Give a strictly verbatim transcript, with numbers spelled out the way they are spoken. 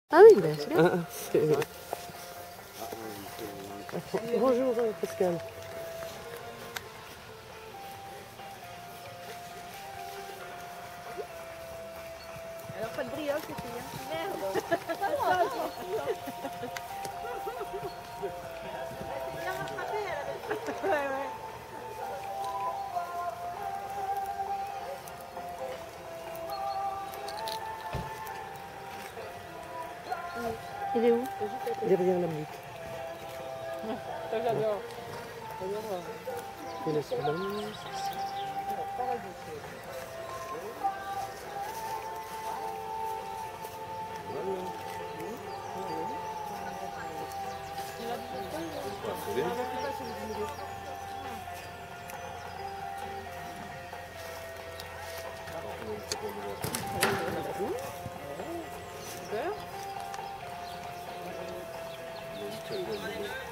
Ah oui, ben, c'est bien. Ah, bonjour Pascal. Alors pas de brioche les filles, hein. Merde. C'est bien rattrapé, elle avait. Ouais, ouais. Il est où? Derrière la butte. Ça j'adore. Et la seconde. Super.